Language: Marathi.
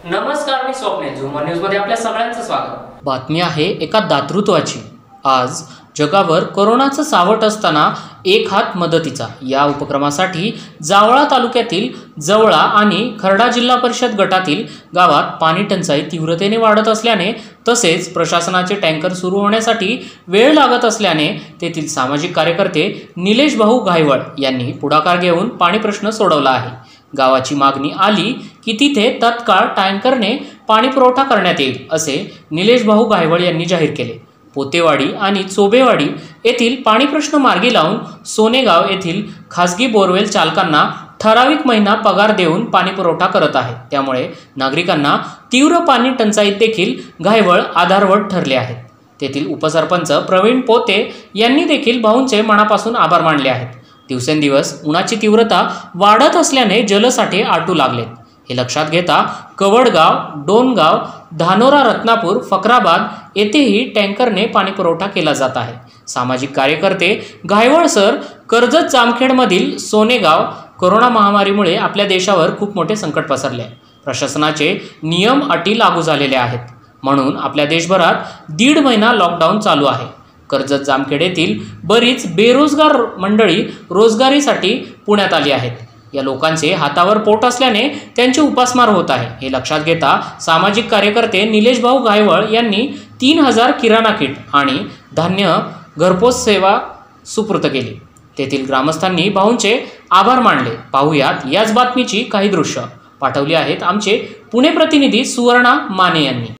नमस्कार, मी स्वप्नील. झुमर न्यूज मध्ये आपल्या सगळ्यांचं स्वागत. बातमी आहे एका दातृत्वाची. आज जगावर कोरोनाचं सावट असताना एक हात मदतीचा या उपक्रमासाठी जावळा तालुक्यातील जवळा आणि खर्डा जिल्हा परिषद गटातील गावात पाणी टंचाई तीव्रतेने वाढत असल्याने तसेच प्रशासनाचे टँकर सुरू होण्यासाठी वेळ लागत असल्याने तेथील सामाजिक कार्यकर्ते निलेश भाऊ घायवळ यांनी पुढाकार घेऊन पाणी प्रश्न सोडवला आहे. गावाची मागणी आली की तिथे तत्काळ टँकरने पाणी पुरवठा करण्यात येईल असे निलेश भाऊ घायवळ यांनी जाहीर केले. पोतेवाडी आणि चोबेवाडी येथील पाणी प्रश्न मार्गी लावून सोनेगाव येथील खासगी बोरवेल चालकांना ठराविक महिना पगार देऊन पाणी पुरवठा करत आहे. त्यामुळे नागरिकांना तीव्र पाणी टंचाईत देखील घायवळ आधारवड ठरले आहेत. तेथील उपसरपंच प्रवीण पोते यांनी देखील भाऊंचे मनापासून आभार मानले आहेत. दिवसेंदिवस उन्हाची तीव्रता वाढत असल्याने जलसाठे आटू लागलेत. हे लक्षात घेता कवडगाव, डोनगाव, धानोरा, रत्नापूर, फकराबाद येथेही टँकरने पाणी पुरवठा केला जात आहे. सामाजिक कार्यकर्ते घायवळ सर, कर्जत जामखेडमधील सोनेगाव, कोरोना महामारीमुळे आपल्या देशावर खूप मोठे संकट पसरले आहे. प्रशासनाचे नियम अटी लागू झालेले आहेत म्हणून आपल्या देशभरात 1.5 महिना लॉकडाऊन चालू आहे. कर्जत जामखेड येथील बरीच बेरोजगार मंडळी रोजगारीसाठी पुण्यात आली आहेत. या लोकांचे हातावर पोट असल्याने त्यांचे उपासमार होत आहे. हे लक्षात घेता सामाजिक कार्यकर्ते निलेश भाऊ घायवळ यांनी 3000 किराणा किट आणि धान्य घरपोच सेवा सुपूर्द केली. तेथील ग्रामस्थांनी भाऊंचे आभार मानले. पाहुयात याच बातमीची काही दृश्य पाठवली आहेत आमचे पुणे प्रतिनिधी सुवर्णा माने यांनी.